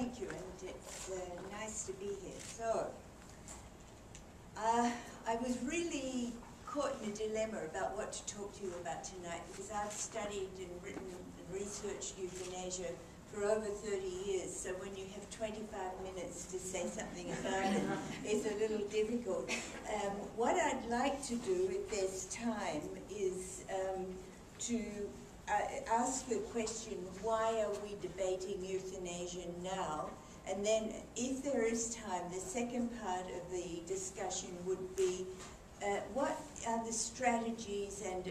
thank you, and it's nice to be here. So, I was really caught in a dilemma about what to talk to you about tonight, because I've studied and written and researched euthanasia for over 30 years, so when you have 25 minutes to say something about it, it's a little difficult. What I'd like to do, if there's time, is to ask the question, why are we debating euthanasia now? And then, if there is time, the second part of the discussion would be what are the strategies and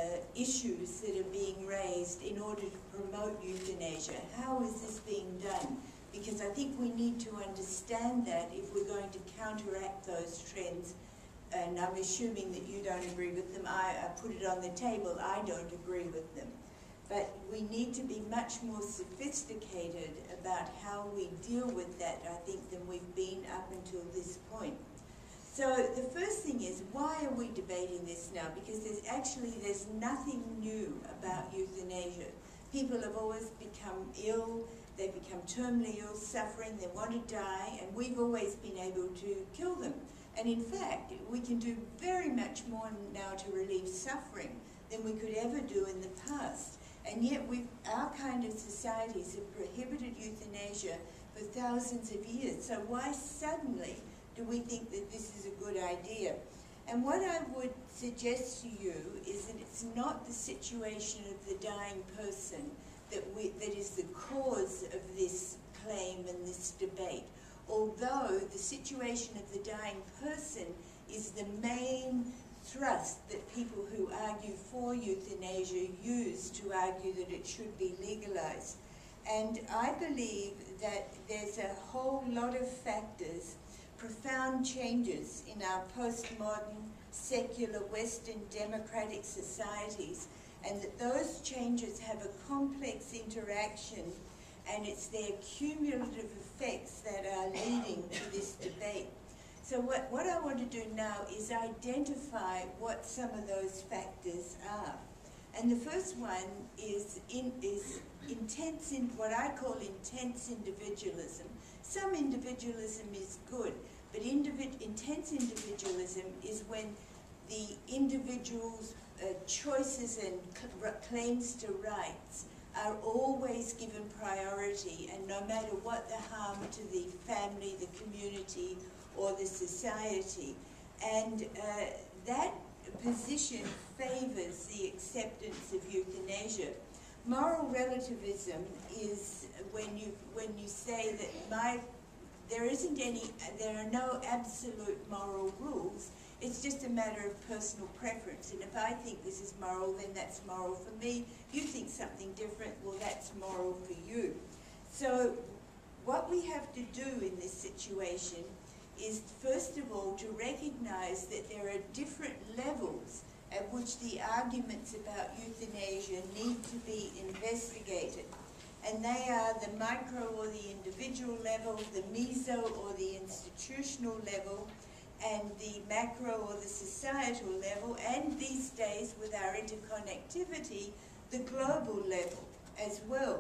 issues that are being raised in order to promote euthanasia? How is this being done? Because I think we need to understand that if we're going to counteract those trends. And I'm assuming that you don't agree with them. I put it on the table. I don't agree with them. But we need to be much more sophisticated about how we deal with that, I think, than we've been up until this point. So the first thing is, why are we debating this now? Because there's nothing new about euthanasia. People have always become ill, they become terminally ill, suffering, they want to die, and we've always been able to kill them. And in fact, we can do very much more now to relieve suffering than we could ever do in the past. And yet our kind of societies have prohibited euthanasia for thousands of years. So why suddenly do we think that this is a good idea? And what I would suggest to you is that it's not the situation of the dying person that is the cause of this claim and this debate. Although the situation of the dying person is the main thrust that people who argue for euthanasia use to argue that it should be legalized. And I believe that there's a whole lot of factors, profound changes in our postmodern, secular, Western democratic societies, and that those changes have a complex interaction, and it's their cumulative effects that are leading to this debate. So what I want to do now is identify what some of those factors are. And the first one is intense, what I call intense individualism. Some individualism is good, but intense individualism is when the individual's choices and claims to rights are always given priority, and no matter what the harm to the family, the community, or the society. And that position favors the acceptance of euthanasia. Moral relativism is when you say that there are no absolute moral rules. It's just a matter of personal preference. And if I think this is moral, then that's moral for me. You think something different, well, that's moral for you. So what we have to do in this situation is, first of all, to recognize that there are different levels at which the arguments about euthanasia need to be investigated. And they are the micro or the individual level, the meso or the institutional level, and the macro or the societal level, and these days, with our interconnectivity, the global level as well.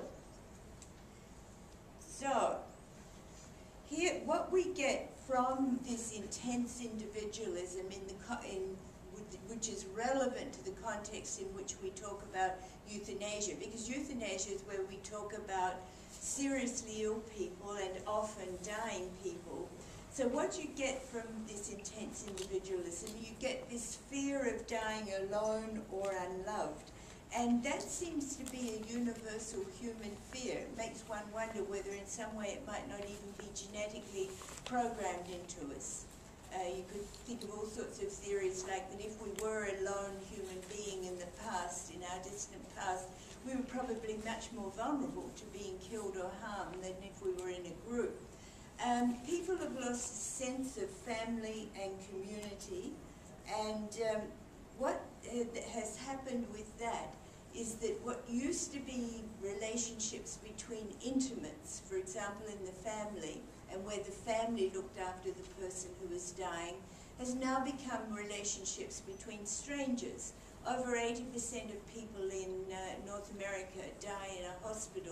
So, here, what we get from this intense individualism which is relevant to the context in which we talk about euthanasia, because euthanasia is where we talk about seriously ill people and often dying people. So what you get from this intense individualism, you get this fear of dying alone or unloved. And that seems to be a universal human fear. It makes one wonder whether in some way it might not even be genetically programmed into us. You could think of all sorts of theories like that if we were a lone human being in the past, in our distant past, we were probably much more vulnerable to being killed or harmed than if we were in a group. People have lost a sense of family and community, and what has happened with that is that what used to be relationships between intimates, for example in the family, and where the family looked after the person who was dying, has now become relationships between strangers. Over 80% of people in North America die in a hospital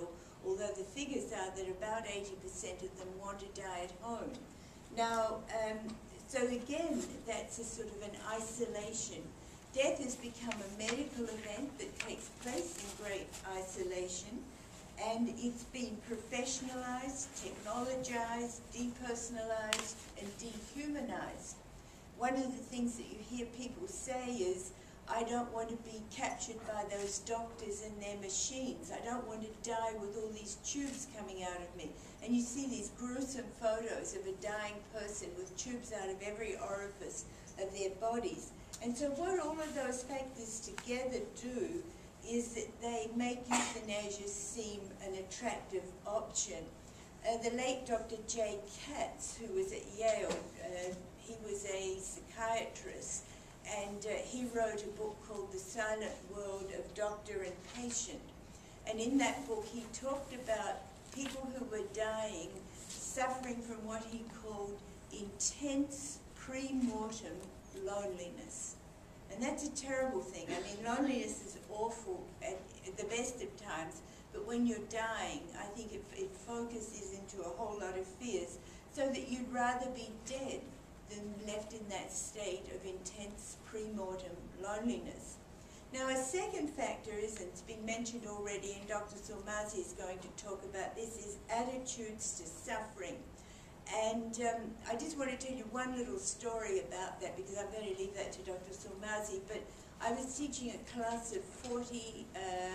although the figures are that about 80% of them want to die at home. Now, so again, that's a sort of an isolation. Death has become a medical event that takes place in great isolation, and it's been professionalized, technologized, depersonalized, and dehumanized. One of the things that you hear people say is, I don't want to be captured by those doctors and their machines. I don't want to die with all these tubes coming out of me. And you see these gruesome photos of a dying person with tubes out of every orifice of their bodies. And so what all of those factors together do is that they make euthanasia seem an attractive option. The late Dr. J. Katz, who was at Yale, he was a psychiatrist, and he wrote a book called The Silent World of Doctor and Patient. And in that book he talked about people who were dying, suffering from what he called intense pre-mortem loneliness. And that's a terrible thing. I mean, loneliness is awful at the best of times, but when you're dying, I think it focuses into a whole lot of fears, so that you'd rather be dead than left in that state of intense pre-mortem loneliness. Now, a second factor is, it's been mentioned already, and Dr. Sulmasy is going to talk about this, is attitudes to suffering. And I just want to tell you one little story about that, because I'm going to leave that to Dr. Sulmasy, but I was teaching a class of 40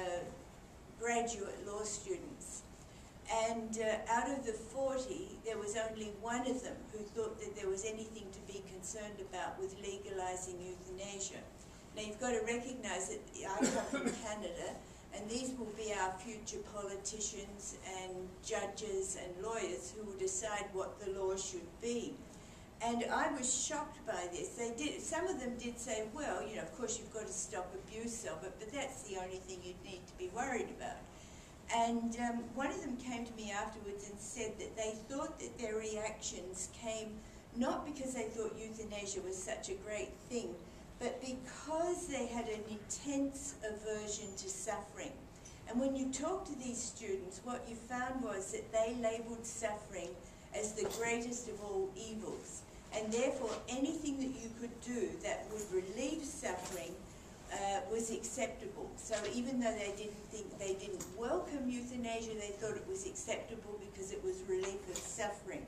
graduate law students. And out of the 40, there was only one of them who thought that there was anything to be concerned about with legalizing euthanasia. Now, you've got to recognize that I come from Canada, and these will be our future politicians and judges and lawyers who will decide what the law should be. And I was shocked by this. Some of them did say, well, you know, of course you've got to stop abuse of it, but that's the only thing you'd need to be worried about. And one of them came to me afterwards and said that they thought that their reactions came not because they thought euthanasia was such a great thing, but because they had an intense aversion to suffering. And when you talk to these students, what you found was that they labeled suffering as the greatest of all evils. And therefore, anything that you could do that would relieve suffering was acceptable. So even though they didn't welcome euthanasia, they thought it was acceptable because it was relief of suffering.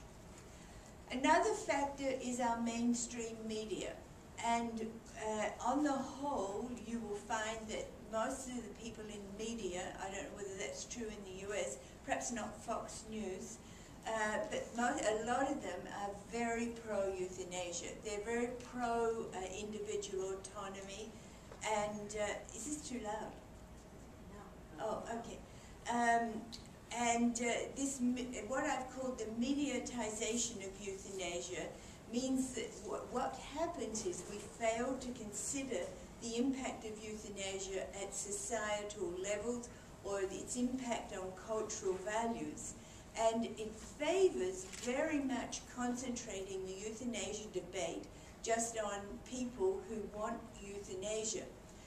Another factor is our mainstream media. And on the whole, you will find that most of the people in media, I don't know whether that's true in the US, perhaps not Fox News, but a lot of them are very pro-euthanasia. They're very pro-individual autonomy. And is this too loud? No. Oh, okay. This, what I've called the mediatization of euthanasia, means that what happens is we fail to consider the impact of euthanasia at societal levels or its impact on cultural values. And it favors very much concentrating the euthanasia debate just on people who want euthanasia.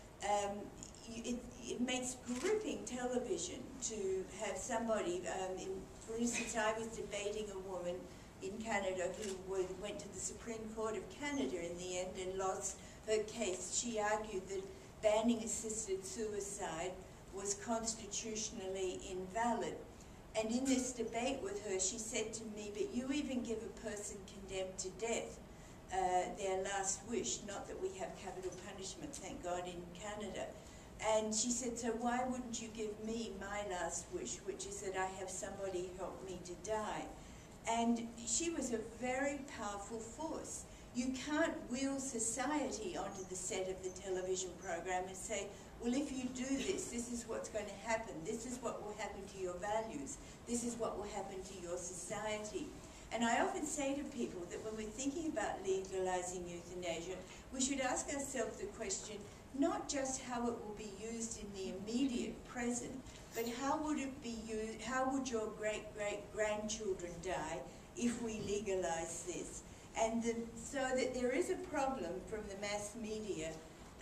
It makes gripping television to have somebody, for instance, I was debating a woman in Canada who went to the Supreme Court of Canada in the end and lost her case. She argued that banning assisted suicide was constitutionally invalid. And in this debate with her, she said to me, but you even give a person condemned to death their last wish, not that we have capital punishment, thank God, in Canada. And she said, so why wouldn't you give me my last wish, which is that I have somebody help me to die? And she was a very powerful force. You can't wheel society onto the set of the television program and say, well, if you do this, this is what's going to happen. This is what will happen to your values. This is what will happen to your society. And I often say to people that when we're thinking about legalizing euthanasia, we should ask ourselves the question, not just how it will be used in the immediate present, but how would it be used, how would your great-great-grandchildren die if we legalize this? And so that there is a problem from the mass media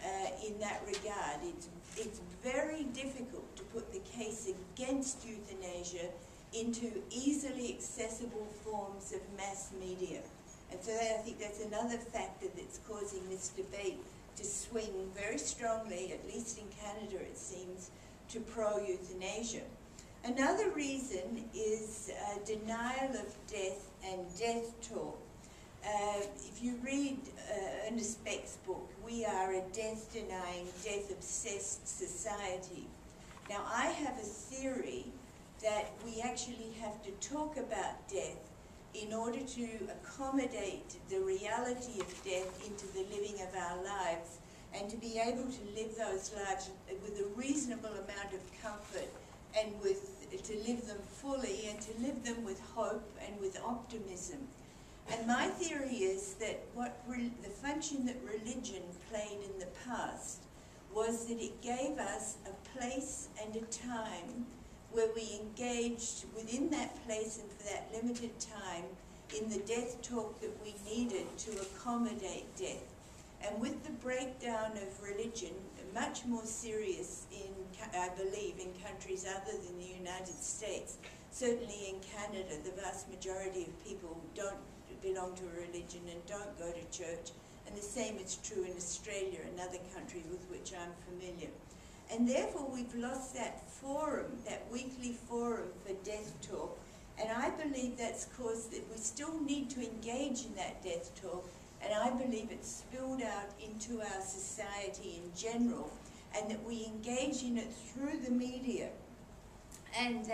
in that regard. It's very difficult to put the case against euthanasia into easily accessible forms of mass media. And so I think that's another factor that's causing this debate to swing very strongly, at least in Canada it seems, to pro-euthanasia. Another reason is denial of death and death talk. If you read Ernest Beck's book, we are a death-denying, death-obsessed society. Now, I have a theory that we actually have to talk about death in order to accommodate the reality of death into the living of our lives, and to be able to live those lives with a reasonable amount of comfort, and to live them fully, and to live them with hope and with optimism. And my theory is that the function that religion played in the past was that it gave us a place and a time where we engaged within that place and for that limited time in the death talk that we needed to accommodate death. And with the breakdown of religion, much more serious I believe, in countries other than the United States, certainly in Canada, the vast majority of people don't belong to a religion and don't go to church, and the same is true in Australia, another country with which I'm familiar. And therefore we've lost that forum, that weekly forum for death talk, and I believe that's caused that we still need to engage in that death talk, and I believe it's spilled out into our society in general, and that we engage in it through the media, and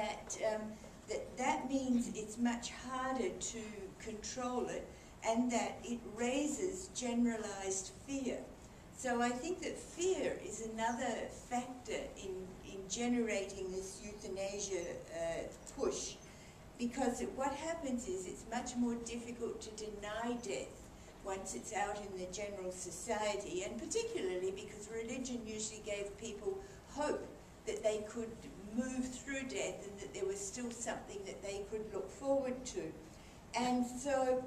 that means it's much harder to control it, and that it raises generalized fear. So I think that fear is another factor in generating this euthanasia push, because what happens is it's much more difficult to deny death once it's out in the general society, and particularly because religion usually gave people hope that they could move through death and that there was still something that they could look forward to. And so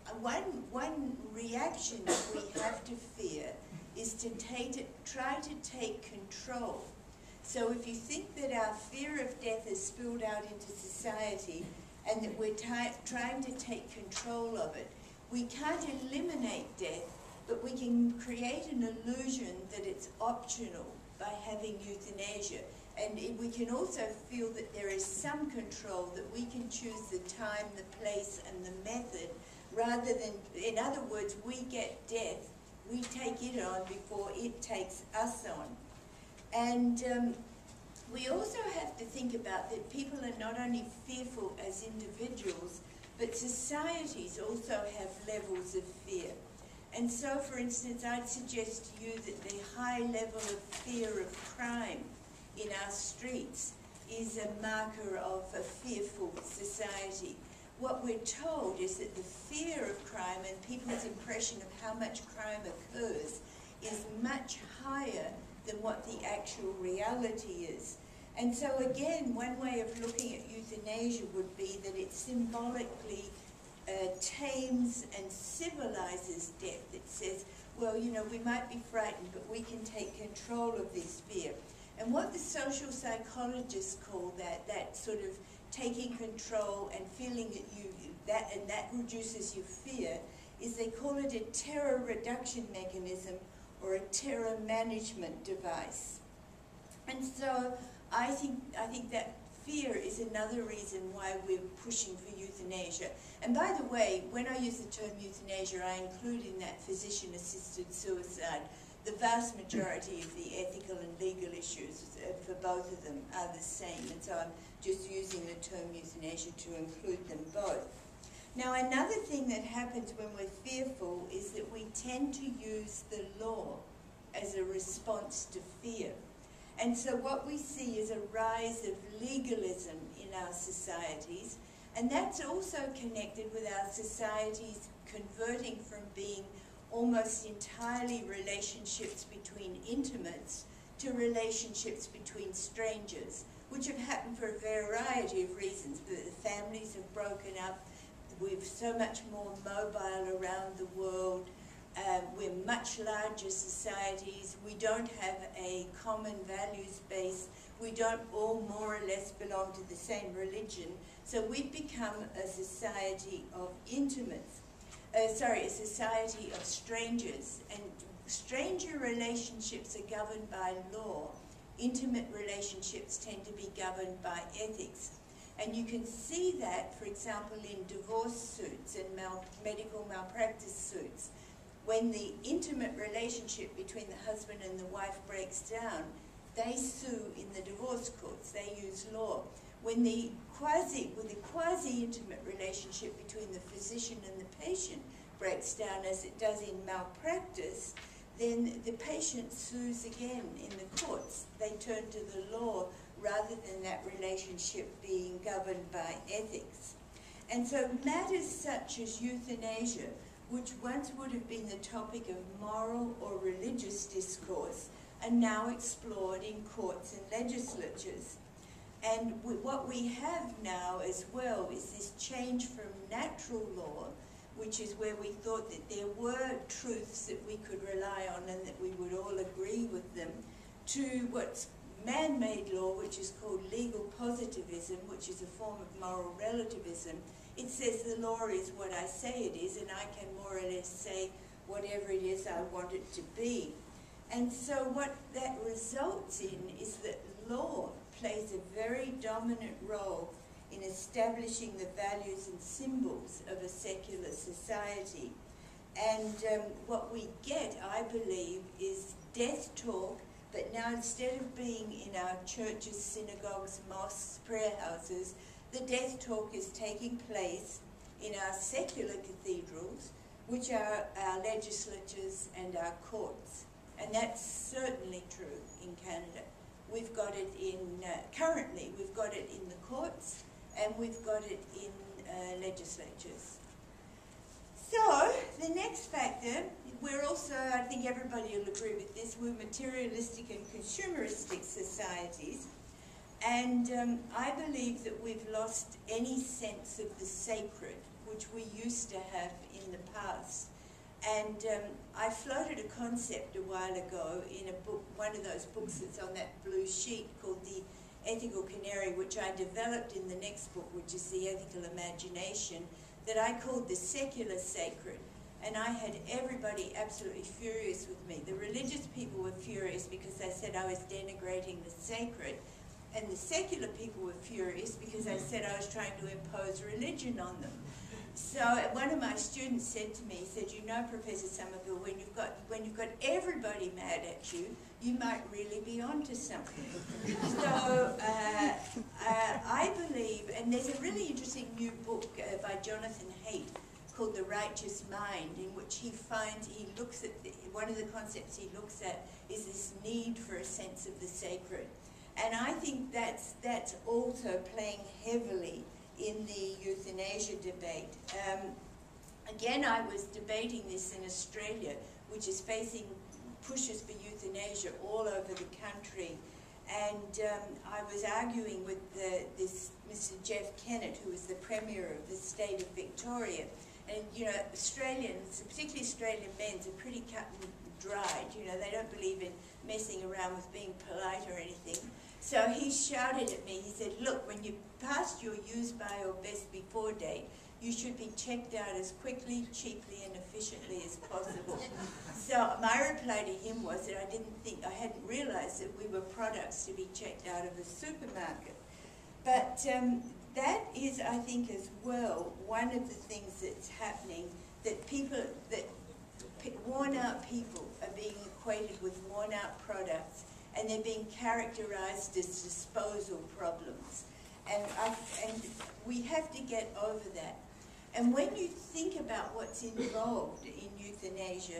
one reaction that we have to fear is to try to take control. So if you think that our fear of death has spilled out into society and that we're trying to take control of it, we can't eliminate death, but we can create an illusion that it's optional by having euthanasia. And we can also feel that there is some control, that we can choose the time, the place, and the method, rather than, in other words, we get death, we take it on before it takes us on. And we also have to think about that people are not only fearful as individuals, but societies also have levels of fear. And so, for instance, I'd suggest to you that the high level of fear of crime in our streets is a marker of a fearful society. What we're told is that the fear of crime and people's impression of how much crime occurs is much higher than what the actual reality is. And so again, one way of looking at euthanasia would be that it symbolically tames and civilizes death. It says, well, you know, we might be frightened, but we can take control of this fear. And what the social psychologists call that sort of taking control and feeling that that reduces your fear, is they call it a terror reduction mechanism or a terror management device. And so I think that fear is another reason why we're pushing for euthanasia. And by the way, when I use the term euthanasia, I include in that physician-assisted suicide. The vast majority of the ethical and legal issues for both of them are the same, and so I'm just using the term euthanasia to include them both. Now, another thing that happens when we're fearful is that we tend to use the law as a response to fear. And so what we see is a rise of legalism in our societies, and that's also connected with our societies converting from being almost entirely relationships between intimates to relationships between strangers, which have happened for a variety of reasons. The families have broken up, we're so much more mobile around the world, We're much larger societies. We don't have a common values base. We don't all more or less belong to the same religion. So we've become a society of intimates. A society of strangers. And stranger relationships are governed by law. Intimate relationships tend to be governed by ethics. And you can see that, for example, in divorce suits and medical malpractice suits. When the intimate relationship between the husband and the wife breaks down, they sue in the divorce courts. They use law. When the quasi-intimate relationship between the physician and the patient breaks down, as it does in malpractice, then the patient sues again in the courts. They turn to the law rather than that relationship being governed by ethics. And so matters such as euthanasia, which once would have been the topic of moral or religious discourse, are now explored in courts and legislatures. And what we have now as well is this change from natural law, which is where we thought that there were truths that we could rely on and that we would all agree with them, to what's man-made law, which is called legal positivism, which is a form of moral relativism. It says the law is what I say it is, and I can more or less say whatever it is I want it to be. And so what that results in is that law plays a very dominant role in establishing the values and symbols of a secular society. And what we get, I believe, is death talk, but now instead of being in our churches, synagogues, mosques, prayer houses, the death talk is taking place in our secular cathedrals, which are our legislatures and our courts. And that's certainly true in Canada. We've got it in, currently, we've got it in the courts, and we've got it in legislatures. So, the next factor, we're also, I think everybody will agree with this, we're materialistic and consumeristic societies. And I believe that we've lost any sense of the sacred, which we used to have in the past. And I floated a concept a while ago in a book, one of those books that's on that blue sheet called The Ethical Canary, which I developed in the next book, which is The Ethical Imagination, that I called the secular sacred. And I had everybody absolutely furious with me. The religious people were furious because they said I was denigrating the sacred. And the secular people were furious because I said I was trying to impose religion on them. So one of my students said to me, he said, you know, Professor Somerville, when you've got everybody mad at you, you might really be onto something. So I believe, and there's a really interesting new book by Jonathan Haidt called The Righteous Mind, in which he looks at, one of the concepts he looks at is this need for a sense of the sacred. And I think that's also playing heavily in the euthanasia debate. Again, I was debating this in Australia, which is facing pushes for euthanasia all over the country. And I was arguing with this Mr. Jeff Kennett, who is the Premier of the state of Victoria. And, you know, Australians, particularly Australian men, are pretty cut and dried. You know, they don't believe in messing around with being polite or anything. So he shouted at me, he said, look, when you pass your use by or best before date, you should be checked out as quickly, cheaply and efficiently as possible. So my reply to him was that I hadn't realized that we were products to be checked out of a supermarket. But that is, I think, as well, one of the things that's happening, that worn out people are being equated with worn out products, and they're being characterized as disposal problems. And we have to get over that. And when you think about what's involved in euthanasia,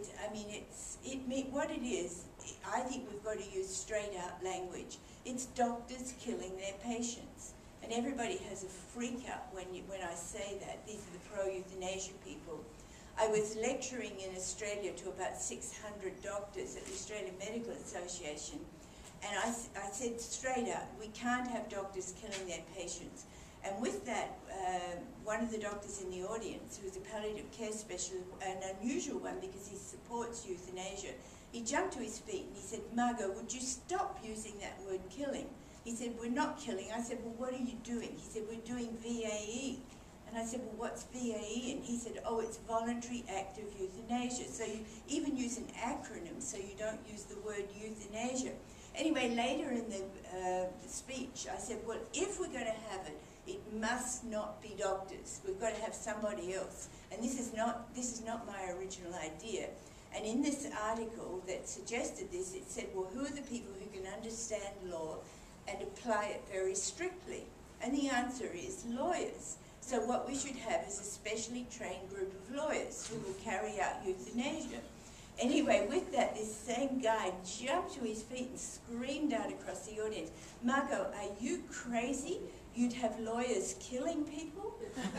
what it is, I think we've got to use straight out language. It's doctors killing their patients. And everybody has a freak out when I say that. These are the pro-euthanasia people. I was lecturing in Australia to about 600 doctors at the Australian Medical Association, and I said straight out, we can't have doctors killing their patients. And with that, one one of the doctors in the audience, who was a palliative care specialist, an unusual one because he supports euthanasia, he jumped to his feet and he said, "Margot, would you stop using that word killing?" He said, "We're not killing." I said, "Well, what are you doing?" He said, "We're doing VAE." And I said, "Well, what's VAE?" And he said, "Oh, it's voluntary active euthanasia." So you even use an acronym, so you don't use the word euthanasia. Anyway, later in the speech, I said, well, if we're going to have it, it must not be doctors. We've got to have somebody else. And this is not my original idea. And in this article that suggested this, it said, well, who are the people who can understand law and apply it very strictly? And the answer is lawyers. So what we should have is a specially trained group of lawyers who will carry out euthanasia. Anyway, with that, this same guy jumped to his feet and screamed out across the audience, "Margot, are you crazy? You'd have lawyers killing people?"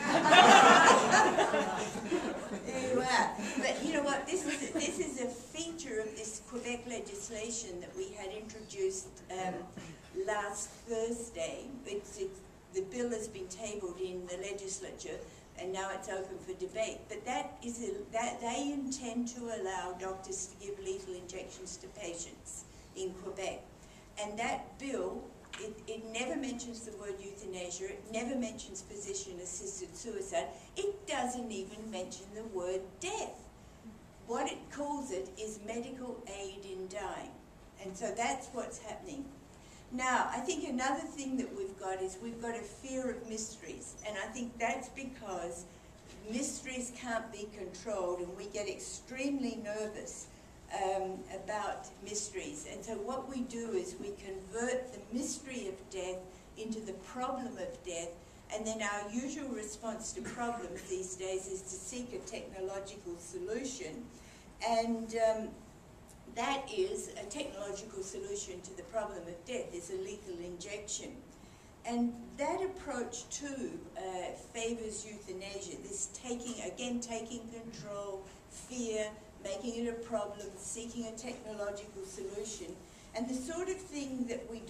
There you are. But you know what? This is a feature of this Quebec legislation that we had introduced last Thursday. The bill has been tabled in the legislature, and now it's open for debate. But that they intend to allow doctors to give lethal injections to patients in Quebec. And that bill, it never mentions the word euthanasia, it never mentions physician-assisted suicide, it doesn't even mention the word death. What it calls it is medical aid in dying. And so that's what's happening. Now, I think another thing that we've got is we've got a fear of mysteries, and I think that's because mysteries can't be controlled, and we get extremely nervous about mysteries. And so what we do is we convert the mystery of death into the problem of death, and then our usual response to problems these days is to seek a technological solution, and that is a technological solution to the problem of death is a lethal injection. And that approach too favors euthanasia, this taking control, fear, making it a problem, seeking a technological solution. And the sort of thing that we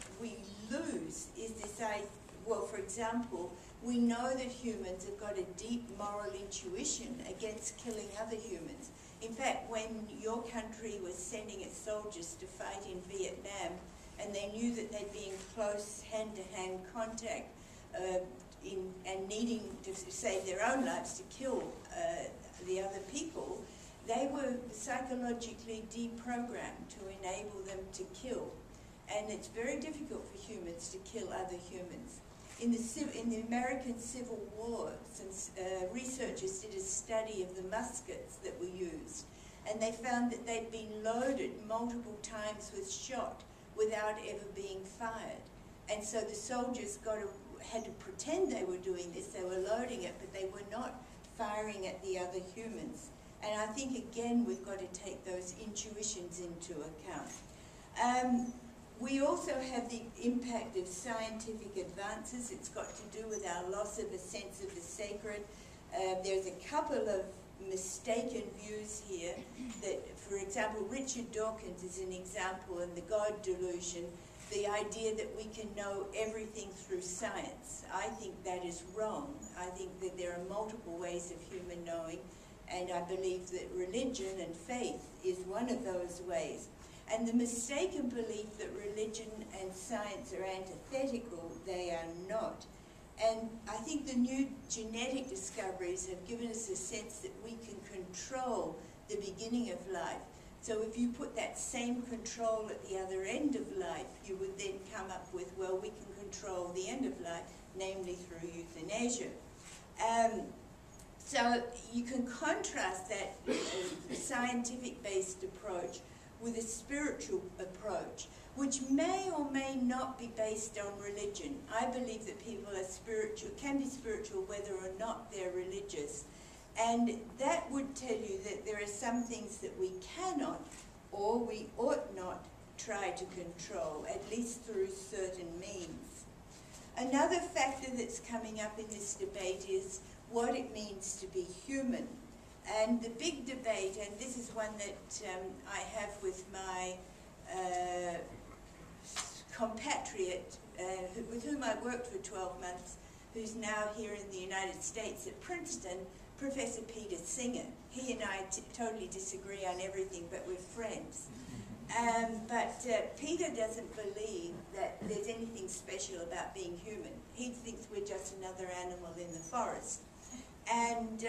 lose is this idea, well, for example, we know that humans have got a deep moral intuition against killing other humans. In fact, when your country was sending its soldiers to fight in Vietnam, and they knew that they'd be in close hand-to-hand contact and needing to save their own lives to kill the other people, they were psychologically deprogrammed to enable them to kill. And it's very difficult for humans to kill other humans. In the American Civil War, researchers did a study of the muskets that were used, and they found that they'd been loaded multiple times with shot without ever being fired. And so the soldiers had to pretend they were doing this, they were loading it, but they were not firing at the other humans. And I think, again, we've got to take those intuitions into account. We also have the impact of scientific advances. It's got to do with our loss of a sense of the sacred. There's a couple of mistaken views here that, for example, Richard Dawkins is an example in the God delusion, the idea that we can know everything through science. I think that is wrong. I think that there are multiple ways of human knowing, and I believe that religion and faith is one of those ways. And the mistaken belief that religion and science are antithetical, they are not. And I think the new genetic discoveries have given us a sense that we can control the beginning of life. So if you put that same control at the other end of life, you would then come up with, well, we can control the end of life, namely through euthanasia. So you can contrast that scientific-based approach with a spiritual approach, which may or may not be based on religion. I believe that people are spiritual, can be spiritual whether or not they're religious. And that would tell you that there are some things that we cannot or we ought not try to control, at least through certain means. Another factor that's coming up in this debate is what it means to be human. And the big debate, and this is one that I have with my compatriot, with whom I worked for 12 months, who's now here in the United States at Princeton, Professor Peter Singer. He and I totally disagree on everything, but we're friends. But Peter doesn't believe that there's anything special about being human. He thinks we're just another animal in the forest. And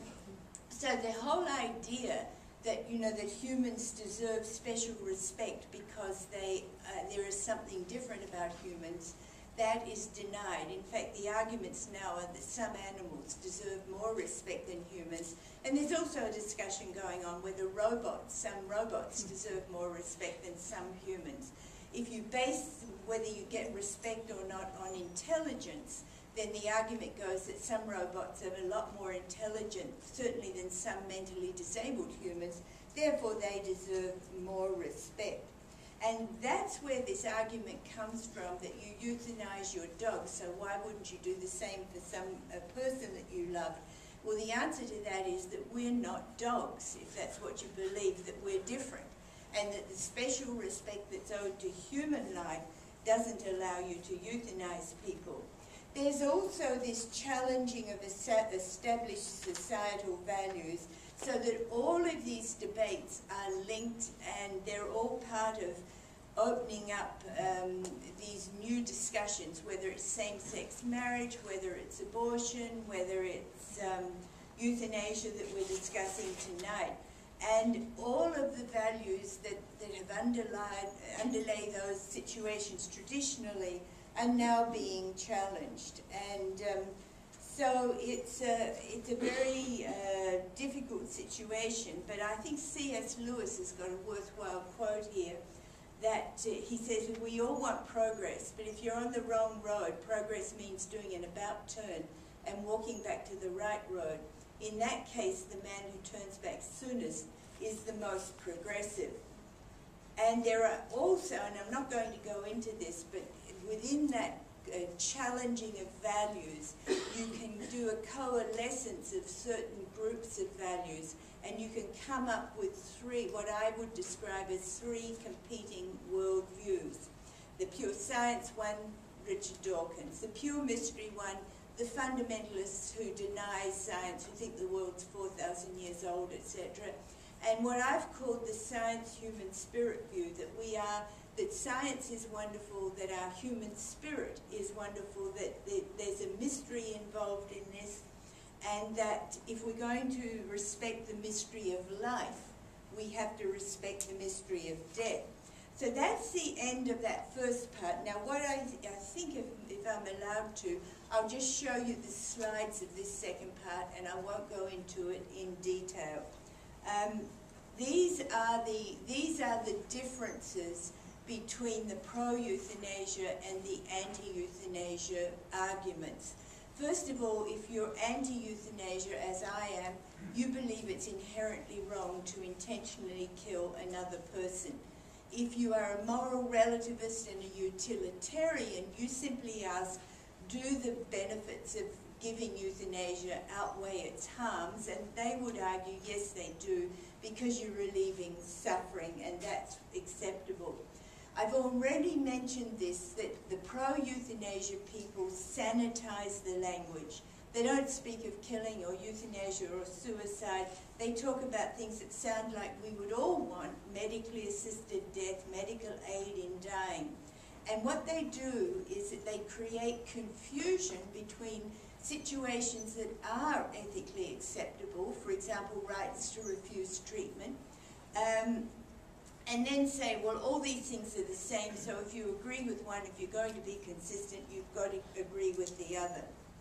so the whole idea that, you know, that humans deserve special respect because there is something different about humans, that is denied. In fact, the arguments now are that some animals deserve more respect than humans. And there's also a discussion going on whether some robots deserve more respect than some humans. If you base whether you get respect or not on intelligence, then the argument goes that some robots are a lot more intelligent, certainly than some mentally disabled humans, therefore they deserve more respect. And that's where this argument comes from, that you euthanize your dog, so why wouldn't you do the same for a person that you love? Well, the answer to that is that we're not dogs, if that's what you believe, that we're different, and that the special respect that's owed to human life doesn't allow you to euthanize people. There's also this challenging of established societal values, so that all of these debates are linked and they're all part of opening up these new discussions, whether it's same-sex marriage, whether it's abortion, whether it's euthanasia that we're discussing tonight. And all of the values that have underlay those situations traditionally are now being challenged. And so it's a very difficult situation, but I think C.S. Lewis has got a worthwhile quote here, that he says, we all want progress, but if you're on the wrong road, progress means doing an about turn and walking back to the right road. In that case, the man who turns back soonest is the most progressive. And there are also, and I'm not going to go into this, but within that challenging of values, you can do a coalescence of certain groups of values, and you can come up with three, what I would describe as three competing worldviews. The pure science one, Richard Dawkins. The pure mystery one, the fundamentalists who deny science, who think the world's 4,000 years old, etc. And what I've called the science human spirit view, that science is wonderful, that our human spirit is wonderful, that there's a mystery involved in this, and that if we're going to respect the mystery of life, we have to respect the mystery of death. So that's the end of that first part. Now what I think, if I'm allowed to, I'll just show you the slides of this second part, and I won't go into it in detail. These are the differences between the pro-euthanasia and the anti-euthanasia arguments. First of all, if you're anti-euthanasia, as I am, you believe it's inherently wrong to intentionally kill another person. If you are a moral relativist and a utilitarian, you simply ask, do the benefits of giving euthanasia outweigh its harms? And they would argue, yes, they do, because you're relieving suffering, and that's acceptable. I've already mentioned this, that the pro-euthanasia people sanitize the language. They don't speak of killing or euthanasia or suicide. They talk about things that sound like we would all want: medically assisted death, medical aid in dying. And what they do is that they create confusion between situations that are ethically acceptable, for example, rights to refuse treatment, and then say, well, all these things are the same, so if you agree with one, if you're going to be consistent, you've got to agree with the other.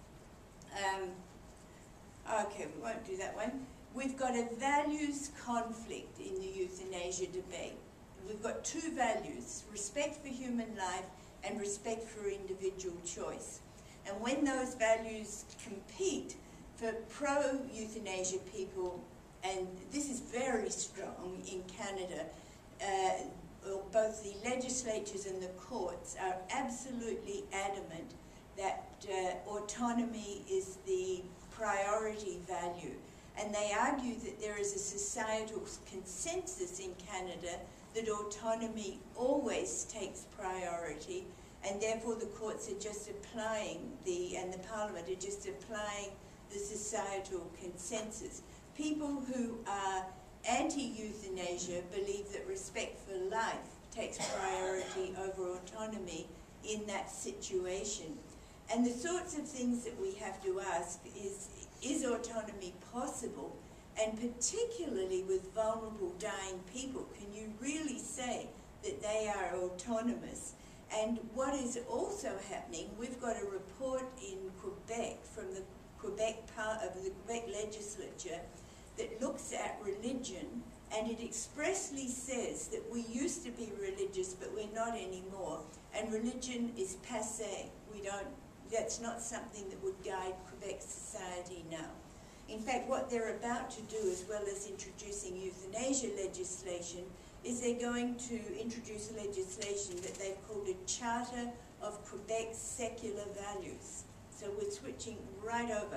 Okay, we won't do that one. We've got a values conflict in the euthanasia debate. We've got two values: respect for human life and respect for individual choice. And when those values compete, for pro-euthanasia people, and this is very strong in Canada, both the legislatures and the courts are absolutely adamant that autonomy is the priority value. And they argue that there is a societal consensus in Canada that autonomy always takes priority, and therefore the courts are just applying and the Parliament are just applying the societal consensus. People who are anti-euthanasia believe that respect for life takes priority over autonomy in that situation. And the sorts of things that we have to ask is autonomy possible? And particularly with vulnerable dying people, can you really say that they are autonomous? And what is also happening, we've got a report in Quebec from the Quebec legislature that looks at religion, and it expressly says that we used to be religious, but we're not anymore. And religion is passé. That's not something that would guide Quebec society now. In fact, what they're about to do, as well as introducing euthanasia legislation, is they're going to introduce legislation that they've called a Charter of Quebec's Secular Values. So we're switching right over.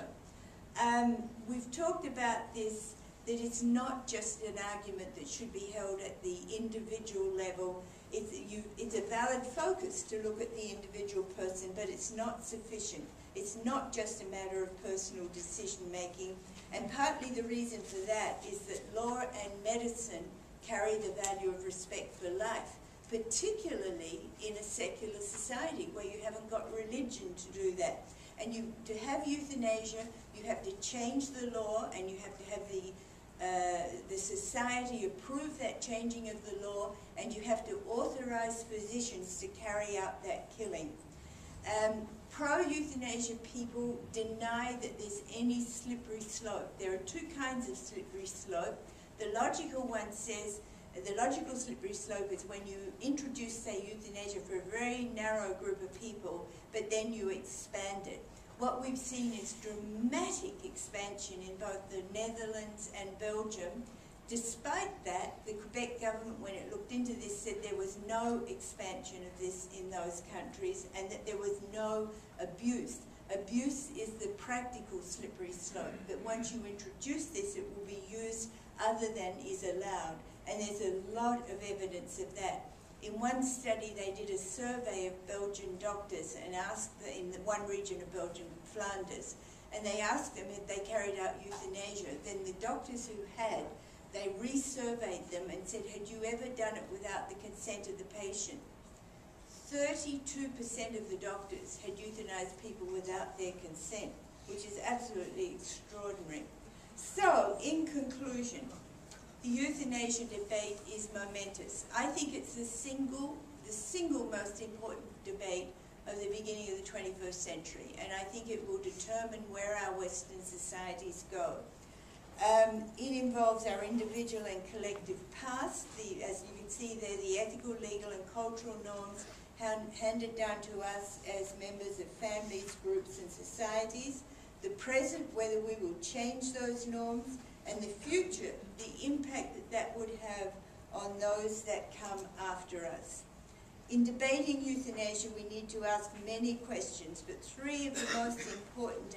We've talked about this, that it's not just an argument that should be held at the individual level. It's a valid focus to look at the individual person, but it's not sufficient. It's not just a matter of personal decision-making, and partly the reason for that is that law and medicine carry the value of respect for life, particularly in a secular society where you haven't got religion to do that. And to have euthanasia, you have to change the law, and you have to have the society approve that changing of the law, and you have to authorize physicians to carry out that killing. Pro-euthanasia people deny that there's any slippery slope. There are two kinds of slippery slope. The logical one says, the logical slippery slope is when you introduce, say, euthanasia for a very narrow group of people, but then you expand it. What we've seen is dramatic expansion in both the Netherlands and Belgium. Despite that, the Quebec government, when it looked into this, said there was no expansion of this in those countries and that there was no abuse. Abuse is the practical slippery slope, that once you introduce this, it will be used other than is allowed. And there's a lot of evidence of that. In one study, they did a survey of Belgian doctors and asked, in the one region of Belgium, Flanders, and they asked them if they carried out euthanasia. Then the doctors who had, they resurveyed them and said, had you ever done it without the consent of the patient? 32% of the doctors had euthanized people without their consent, which is absolutely extraordinary. So, in conclusion, the euthanasia debate is momentous. I think it's the single most important debate of the beginning of the 21st century, and I think it will determine where our Western societies go. It involves our individual and collective past, as you can see there, the ethical, legal and cultural norms handed down to us as members of families, groups and societies, the present, whether we will change those norms, and the future, the impact that would have on those that come after us. In debating euthanasia, we need to ask many questions, but three of the most important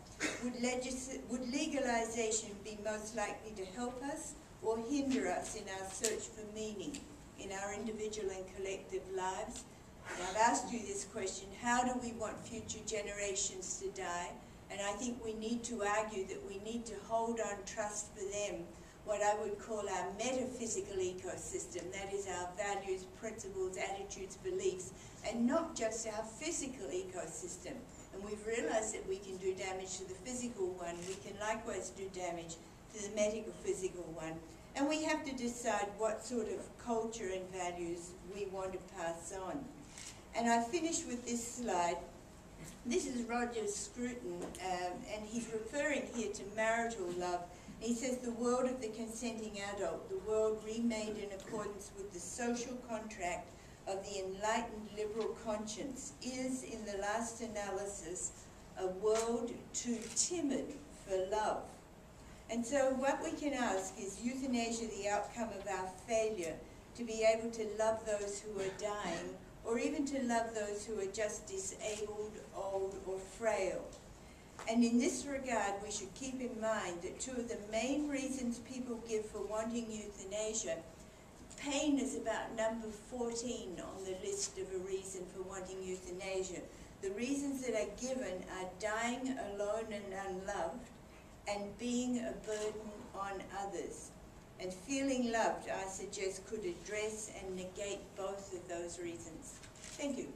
are, would legalization be most likely to help us or hinder us in our search for meaning in our individual and collective lives? And I've asked you this question, how do we want future generations to die? And I think we need to argue that we need to hold on trust for them what I would call our metaphysical ecosystem, that is our values, principles, attitudes, beliefs, and not just our physical ecosystem. And we've realized that we can do damage to the physical one, we can likewise do damage to the medical physical one. And we have to decide what sort of culture and values we want to pass on. And I finish with this slide. This is Roger Scruton, and he's referring here to marital love. He says, the world of the consenting adult, the world remade in accordance with the social contract of the enlightened liberal conscience, is, in the last analysis, a world too timid for love. And so what we can ask is euthanasia the outcome of our failure to be able to love those who are dying, or even to love those who are just disabled, old, or frail? And in this regard, we should keep in mind that two of the main reasons people give for wanting euthanasia pain is about number 14 on the list of a reason for wanting euthanasia. The reasons that are given are dying alone and unloved, and being a burden on others. And feeling loved, I suggest, could address and negate both of those reasons. Thank you.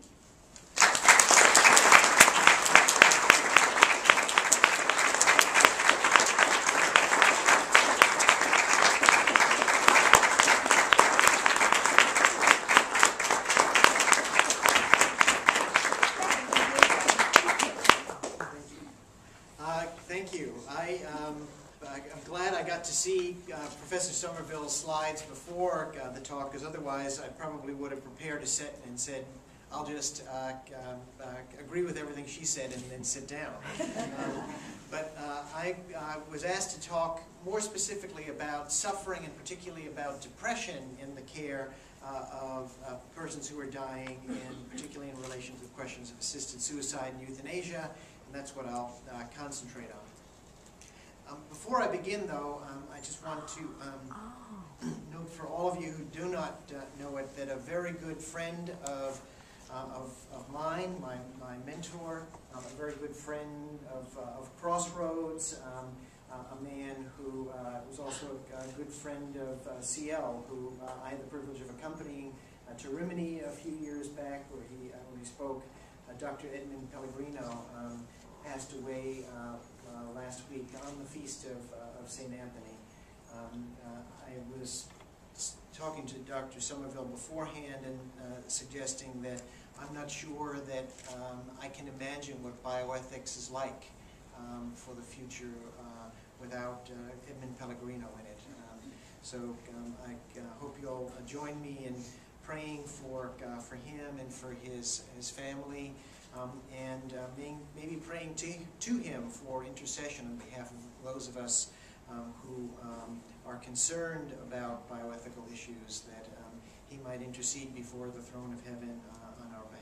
Thank you. I'm glad I got to see Professor Somerville's slides before the talk, because otherwise I probably would have prepared a set and said, I'll just agree with everything she said and then sit down. But I was asked to talk more specifically about suffering, and particularly about depression in the care of persons who are dying, and particularly in relation to questions of assisted suicide and euthanasia, and that's what I'll concentrate on. Before I begin, though, I just want to note for all of you who do not know it, that a very good friend of mine, my mentor, a very good friend of Crossroads, a man who was also a good friend of CL, who I had the privilege of accompanying to Rimini a few years back, where he spoke. Dr. Edmund Pellegrino passed away last week on the feast of St. Anthony. I was talking to Dr. Somerville beforehand and suggesting that I'm not sure that I can imagine what bioethics is like for the future without Edmund Pellegrino in it. So I hope you'll join me in praying for him and for his family, and maybe praying to him for intercession on behalf of those of us who are concerned about bioethical issues, that he might intercede before the throne of heaven on our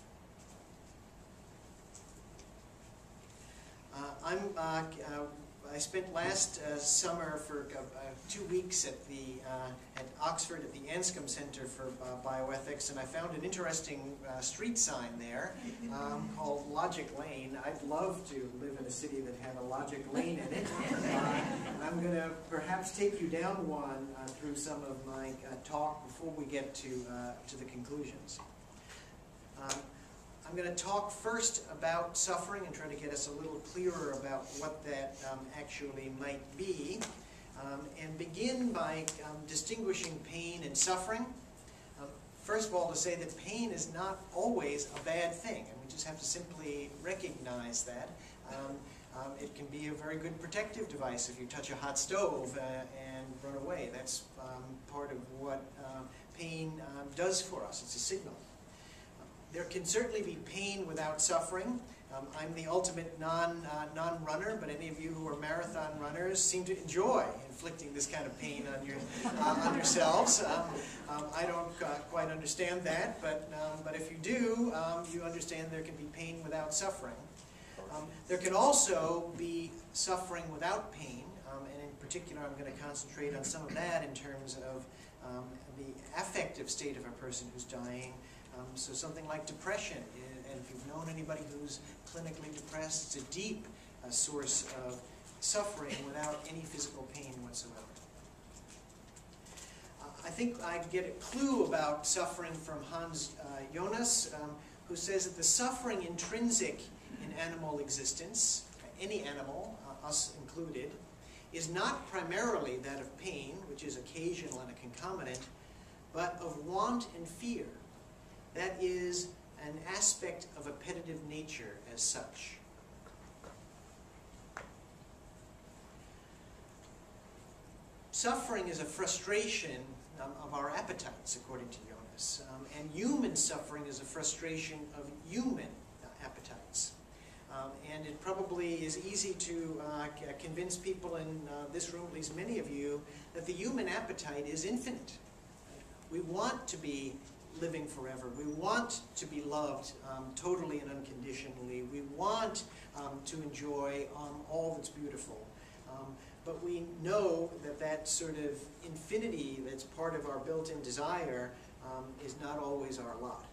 behalf. I spent last summer for 2 weeks at Oxford at the Anscombe Center for Bioethics, and I found an interesting street sign there called Logic Lane. I'd love to live in a city that had a Logic Lane in it. I'm going to perhaps take you down one through some of my talk before we get to the conclusions. I'm going to talk first about suffering and try to get us a little clearer about what that actually might be, and begin by distinguishing pain and suffering. First of all, to say that pain is not always a bad thing, and we just have to simply recognize that. It can be a very good protective device if you touch a hot stove and run away. That's part of what pain does for us. It's a signal. There can certainly be pain without suffering. I'm the ultimate non-runner, but any of you who are marathon runners seem to enjoy inflicting this kind of pain on yourselves. I don't quite understand that, but if you do, you understand there can be pain without suffering. There can also be suffering without pain, and in particular I'm going to concentrate on some of that in terms of the affective state of a person who's dying. So something like depression, and if you've known anybody who's clinically depressed, it's a deep source of suffering without any physical pain whatsoever. I think I get a clue about suffering from Hans Jonas, who says that the suffering intrinsic in animal existence, any animal, us included, is not primarily that of pain, which is occasional and a concomitant, but of want and fear. That is an aspect of appetitive nature as such. Suffering is a frustration of our appetites, according to Jonas, and human suffering is a frustration of human appetites. And it probably is easy to convince people in this room, at least many of you, that the human appetite is infinite. We want to be living forever. We want to be loved totally and unconditionally. We want to enjoy all that's beautiful. But we know that that sort of infinity that's part of our built-in desire is not always our lot.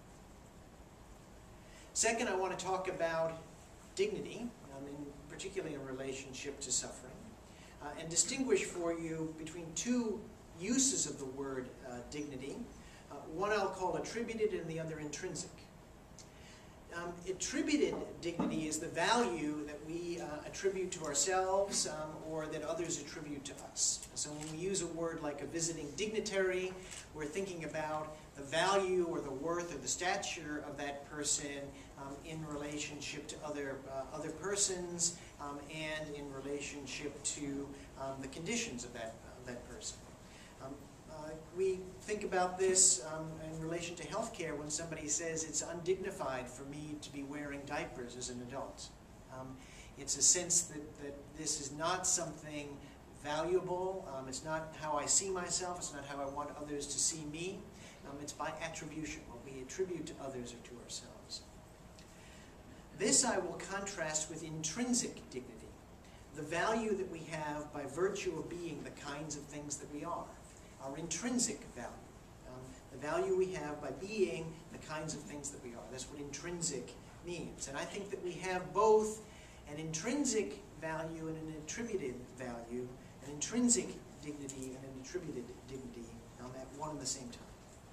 Second, I want to talk about dignity, particularly in relationship to suffering, and distinguish for you between two uses of the word dignity. One I'll call attributed and the other intrinsic. Attributed dignity is the value that we attribute to ourselves or that others attribute to us. So when we use a word like a visiting dignitary, we're thinking about the value or the worth or the stature of that person in relationship to other persons and in relationship to the conditions of that person. We think about this in relation to healthcare when somebody says it's undignified for me to be wearing diapers as an adult. It's a sense that this is not something valuable. It's not how I see myself. It's not how I want others to see me. It's by attribution, what we attribute to others or to ourselves. This I will contrast with intrinsic dignity, the value that we have by virtue of being the kinds of things that we are. Our intrinsic value, the value we have by being the kinds of things that we are. That's what intrinsic means. And I think that we have both an intrinsic value and an attributed value, an intrinsic dignity and an attributed dignity at one and the same time.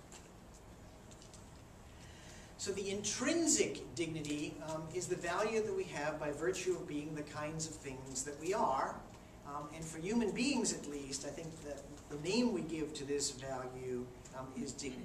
So the intrinsic dignity is the value that we have by virtue of being the kinds of things that we are. And for human beings, at least, I think that the name we give to this value is dignity.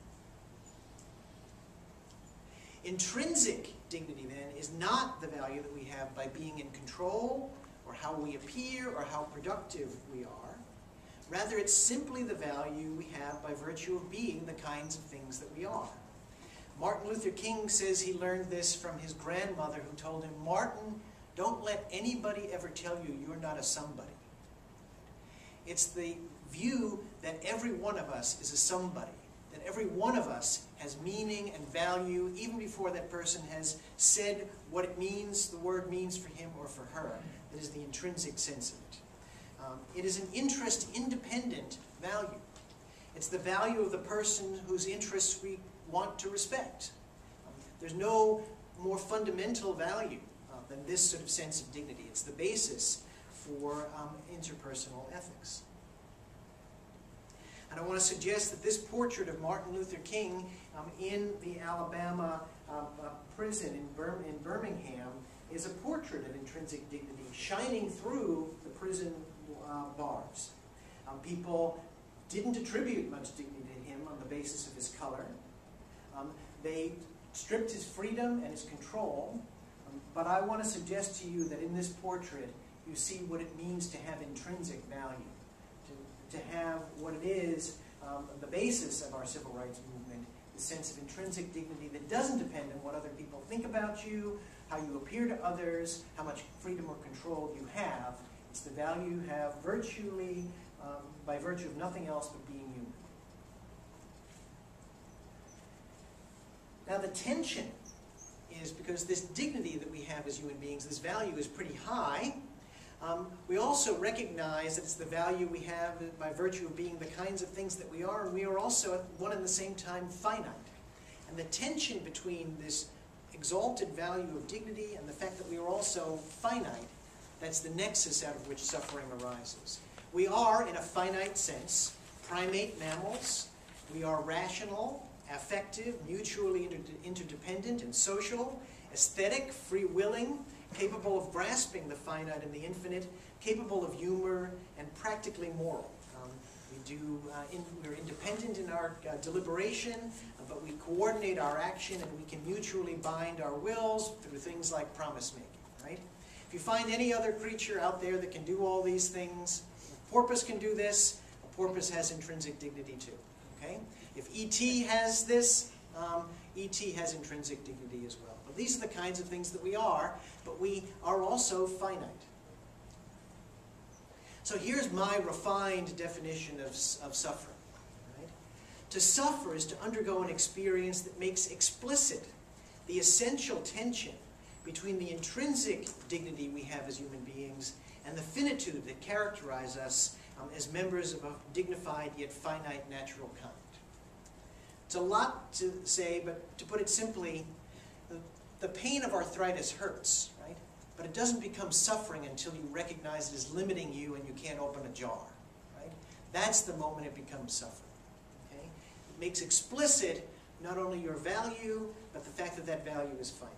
Intrinsic dignity, then, is not the value that we have by being in control, or how we appear, or how productive we are. Rather, it's simply the value we have by virtue of being the kinds of things that we are. Martin Luther King says he learned this from his grandmother, who told him, "Martin, don't let anybody ever tell you you're not a somebody." It's the view that every one of us is a somebody, that every one of us has meaning and value even before that person has said what it means, the word means for him or for her. That is the intrinsic sense of it. It is an interest-independent value. It's the value of the person whose interests we want to respect. There's no more fundamental value than this sort of sense of dignity. It's the basis for interpersonal ethics. And I want to suggest that this portrait of Martin Luther King in the Alabama prison in Birmingham is a portrait of intrinsic dignity shining through the prison bars. People didn't attribute much dignity to him on the basis of his color. They stripped his freedom and his control. But I want to suggest to you that in this portrait, you see what it means to have intrinsic value, to have what it is, the basis of our civil rights movement, the sense of intrinsic dignity that doesn't depend on what other people think about you, how you appear to others, how much freedom or control you have. It's the value you have virtually, by virtue of nothing else but being human. Now the tension is because this dignity that we have as human beings, this value is pretty high. We also recognize that it's the value we have by virtue of being the kinds of things that we are, and we are also at one and the same time finite. And the tension between this exalted value of dignity and the fact that we are also finite, that's the nexus out of which suffering arises. We are, in a finite sense, primate mammals. We are rational, affective, mutually interdependent and social, aesthetic, free-willing, capable of grasping the finite and the infinite, capable of humor, and practically moral. We're independent in our deliberation, but we coordinate our action and we can mutually bind our wills through things like promise-making, right? If you find any other creature out there that can do all these things, a porpoise can do this, a porpoise has intrinsic dignity too, okay? If E.T. has this, E.T. has intrinsic dignity as well. But these are the kinds of things that we are, but we are also finite. So here's my refined definition of suffering. Right? To suffer is to undergo an experience that makes explicit the essential tension between the intrinsic dignity we have as human beings and the finitude that characterize us as members of a dignified yet finite natural kind. It's a lot to say, but to put it simply, the pain of arthritis hurts, right? But it doesn't become suffering until you recognize it is limiting you and you can't open a jar, right? That's the moment it becomes suffering, okay? It makes explicit not only your value, but the fact that that value is finite.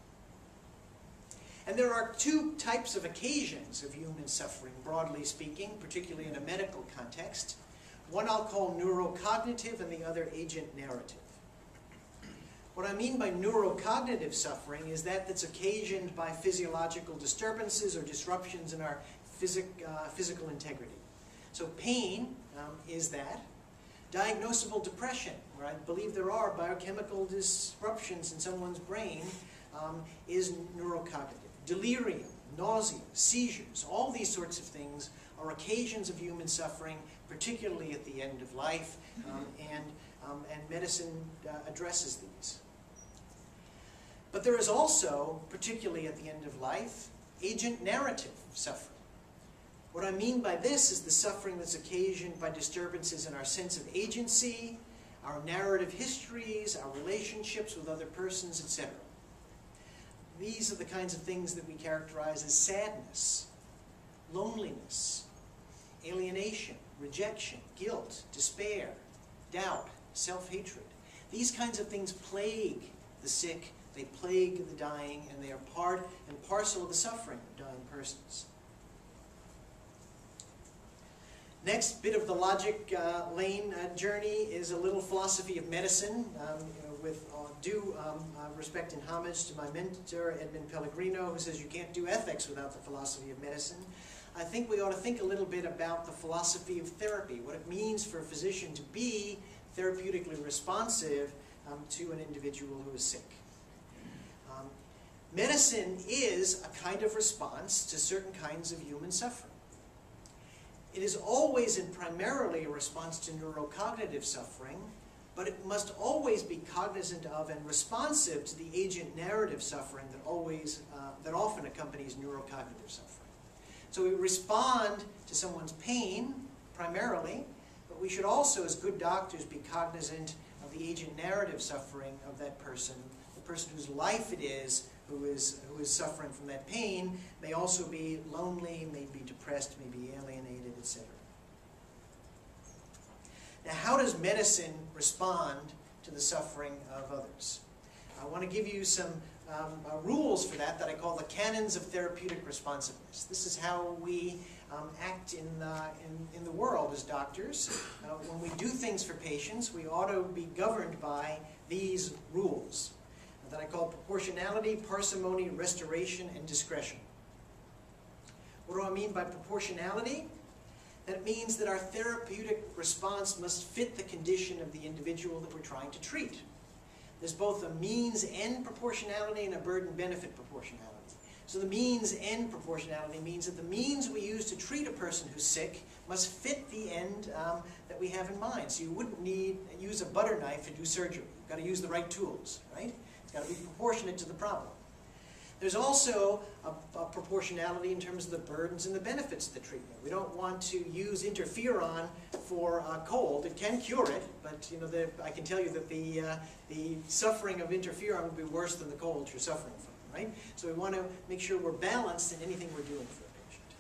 And there are two types of occasions of human suffering, broadly speaking, particularly in a medical context. One I'll call neurocognitive and the other agent narrative. What I mean by neurocognitive suffering is that that's occasioned by physiological disturbances or disruptions in our physical integrity. So pain is that. Diagnosable depression, where I believe there are biochemical disruptions in someone's brain, is neurocognitive. Delirium, nausea, seizures, all these sorts of things are occasions of human suffering, particularly at the end of life, and medicine addresses these. But there is also, particularly at the end of life, agent narrative suffering. What I mean by this is the suffering that's occasioned by disturbances in our sense of agency, our narrative histories, our relationships with other persons, etc. These are the kinds of things that we characterize as sadness, loneliness, alienation, rejection, guilt, despair, doubt, self-hatred. These kinds of things plague the sick, they plague the dying, and they are part and parcel of the suffering of dying persons. Next bit of the logic lane journey is a little philosophy of medicine, with due respect and homage to my mentor, Edmund Pellegrino, who says you can't do ethics without the philosophy of medicine. I think we ought to think a little bit about the philosophy of therapy, what it means for a physician to be therapeutically responsive to an individual who is sick. Medicine is a kind of response to certain kinds of human suffering. It is always and primarily a response to neurocognitive suffering, but it must always be cognizant of and responsive to the agent narrative suffering that often accompanies neurocognitive suffering. So we respond to someone's pain primarily, but we should also, as good doctors, be cognizant of the agent narrative suffering of that person, the person whose life it is who is suffering from that pain, may also be lonely, may be depressed, may be alienated, etc. Now, how does medicine respond to the suffering of others? I want to give you some rules for that I call the canons of therapeutic responsiveness. This is how we act in the world as doctors. When we do things for patients, we ought to be governed by these rules that I call proportionality, parsimony, restoration, and discretion. What do I mean by proportionality? That means that our therapeutic response must fit the condition of the individual that we're trying to treat. There's both a means-end proportionality and a burden-benefit proportionality. So the means-end proportionality means that the means we use to treat a person who's sick must fit the end that we have in mind. So you wouldn't use a butter knife to do surgery. You've got to use the right tools, right? It's got to be proportionate to the problem. There's also a proportionality in terms of the burdens and the benefits of the treatment. We don't want to use interferon for a cold. It can cure it, but I can tell you that the suffering of interferon would be worse than the cold you're suffering from, right? So we want to make sure we're balanced in anything we're doing for a patient.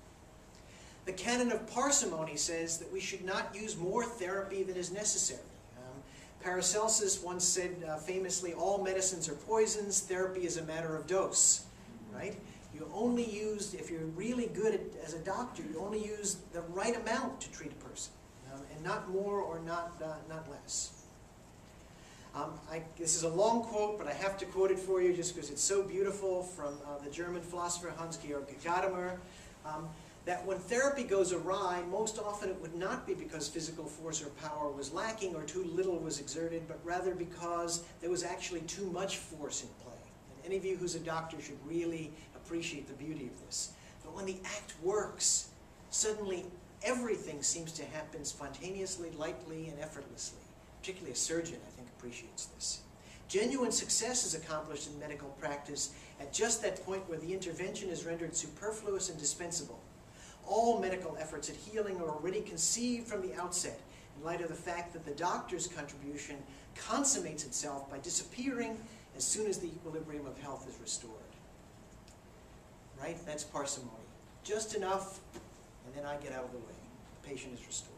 The canon of parsimony says that we should not use more therapy than is necessary. Paracelsus once said famously, all medicines are poisons, therapy is a matter of dose, right? You only use, if you're really good as a doctor, you only use the right amount to treat a person, and not more or not less. This is a long quote, but I have to quote it for you just because it's so beautiful, from the German philosopher Hans-Georg Gadamer, that when therapy goes awry, most often it would not be because physical force or power was lacking or too little was exerted, but rather because there was actually too much force in play. And any of you who's a doctor should really appreciate the beauty of this. But when the act works, suddenly everything seems to happen spontaneously, lightly, and effortlessly. Particularly a surgeon, I think, appreciates this. Genuine success is accomplished in medical practice at just that point where the intervention is rendered superfluous and dispensable. All medical efforts at healing are already conceived from the outset in light of the fact that the doctor's contribution consummates itself by disappearing as soon as the equilibrium of health is restored. Right? That's parsimony. Just enough, and then I get out of the way. The patient is restored.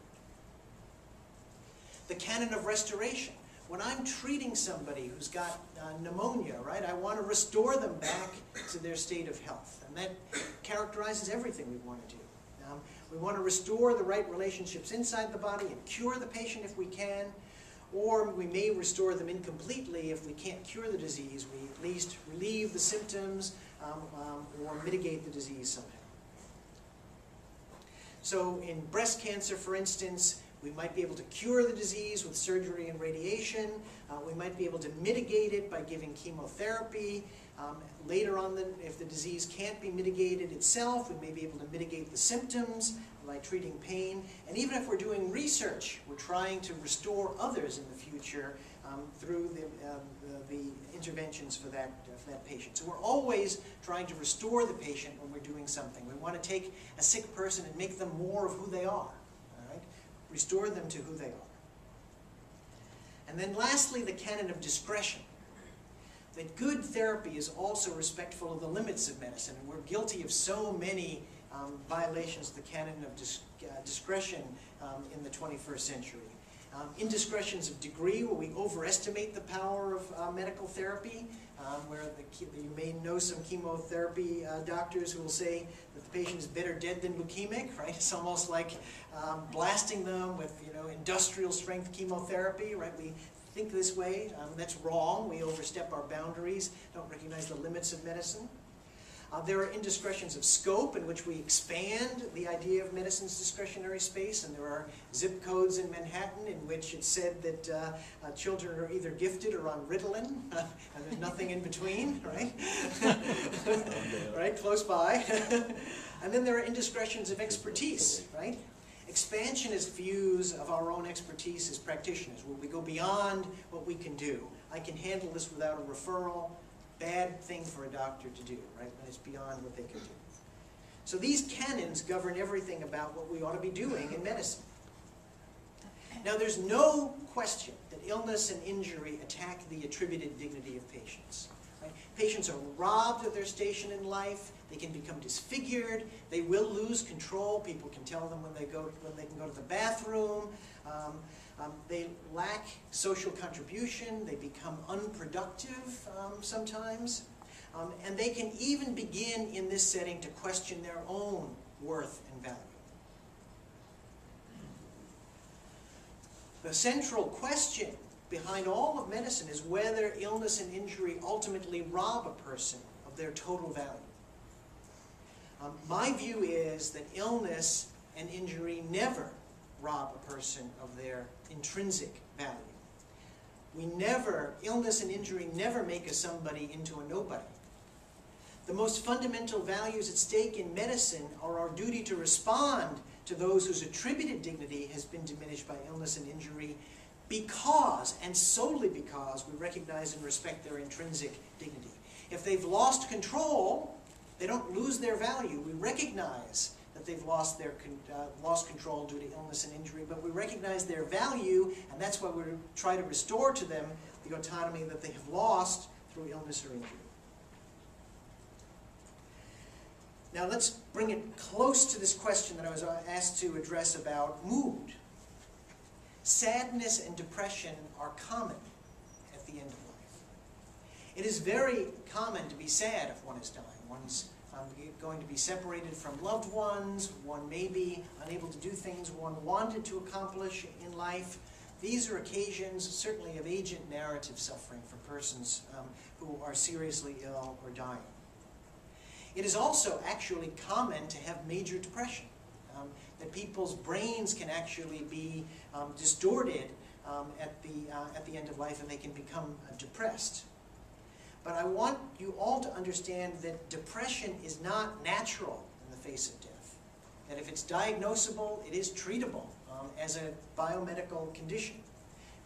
The canon of restoration. When I'm treating somebody who's got pneumonia, right, I want to restore them back to their state of health. And that characterizes everything we want to do. We want to restore the right relationships inside the body and cure the patient if we can, or we may restore them incompletely if we can't cure the disease. We at least relieve the symptoms or mitigate the disease somehow. So in breast cancer, for instance, we might be able to cure the disease with surgery and radiation. We might be able to mitigate it by giving chemotherapy. Later on, if the disease can't be mitigated itself, we may be able to mitigate the symptoms by treating pain. And even if we're doing research, we're trying to restore others in the future through the interventions for that patient. So we're always trying to restore the patient when we're doing something. We want to take a sick person and make them more of who they are. Restore them to who they are. And then lastly, the canon of discretion. That good therapy is also respectful of the limits of medicine. And we're guilty of so many violations of the canon of discretion in the 21st century. Indiscretions of degree, where we overestimate the power of medical therapy, where you may know some chemotherapy doctors who will say that the patient is better dead than leukemic, right? It's almost like blasting them with, industrial strength chemotherapy, right? We think this way. That's wrong. We overstep our boundaries, don't recognize the limits of medicine. There are indiscretions of scope in which we expand the idea of medicine's discretionary space, and there are zip codes in Manhattan in which it's said that children are either gifted or on Ritalin, and there's nothing in between, right? Right, close by. And then there are indiscretions of expertise, right? Expansionist views of our own expertise as practitioners, where we go beyond what we can do. I can handle this without a referral. Bad thing for a doctor to do, right, when it's beyond what they can do. So these canons govern everything about what we ought to be doing in medicine. Now, there's no question that illness and injury attack the attributed dignity of patients. Right? Patients are robbed of their station in life. They can become disfigured. They will lose control. People can tell them when they can go to the bathroom. They lack social contribution. They become unproductive sometimes. And they can even begin in this setting to question their own worth and value. The central question behind all of medicine is whether illness and injury ultimately rob a person of their total value. My view is that illness and injury never rob a person of their intrinsic value. Illness and injury never make a somebody into a nobody. The most fundamental values at stake in medicine are our duty to respond to those whose attributed dignity has been diminished by illness and injury because, and solely because, we recognize and respect their intrinsic dignity. If they've lost control, they don't lose their value. We recognize that they've lost control due to illness and injury, but we recognize their value, and that's why we try to restore to them the autonomy that they have lost through illness or injury. Now let's bring it close to this question that I was asked to address about mood. Sadness and depression are common at the end of life. It is very common to be sad if one is dying. One's going to be separated from loved ones. One may be unable to do things one wanted to accomplish in life. These are occasions, certainly, of agent narrative suffering for persons who are seriously ill or dying. It is also actually common to have major depression, that people's brains can actually be distorted at the end of life, and they can become depressed. But I want you all to understand that depression is not natural in the face of death. That if it's diagnosable, it is treatable as a biomedical condition.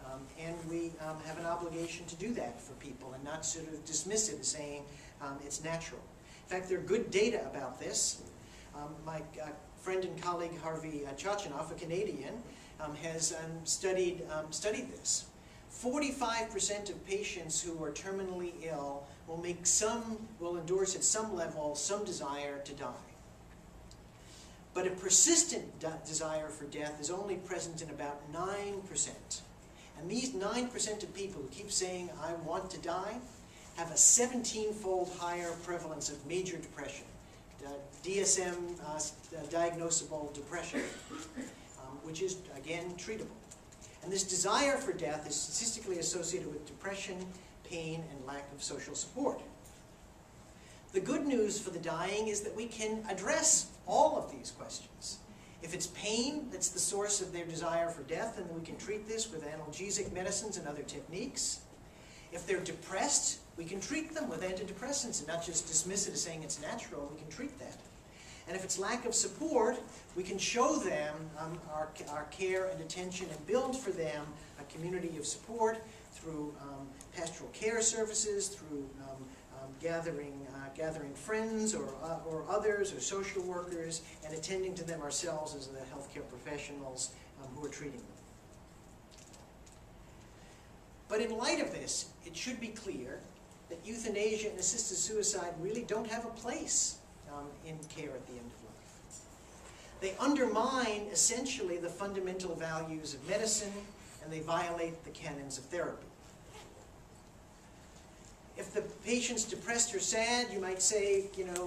And we have an obligation to do that for people and not sort of dismiss it as saying it's natural. In fact, there are good data about this. My friend and colleague Harvey Chachanoff, a Canadian, has studied this. 45% of patients who are terminally ill will endorse at some level some desire to die. But a persistent desire for death is only present in about 9%. And these 9% of people who keep saying, I want to die, have a 17-fold higher prevalence of major depression, DSM diagnosable depression, which is, again, treatable. And this desire for death is statistically associated with depression, pain, and lack of social support. The good news for the dying is that we can address all of these questions. If it's pain that's the source of their desire for death, then we can treat this with analgesic medicines and other techniques. If they're depressed, we can treat them with antidepressants and not just dismiss it as saying it's natural. We can treat that. And if it's lack of support, we can show them our care and attention and build for them a community of support through pastoral care services, through gathering friends or others or social workers, and attending to them ourselves as the healthcare professionals who are treating them. But in light of this, it should be clear that euthanasia and assisted suicide really don't have a place in care at the end of life. They undermine essentially the fundamental values of medicine, and they violate the canons of therapy. If the patient's depressed or sad, you might say,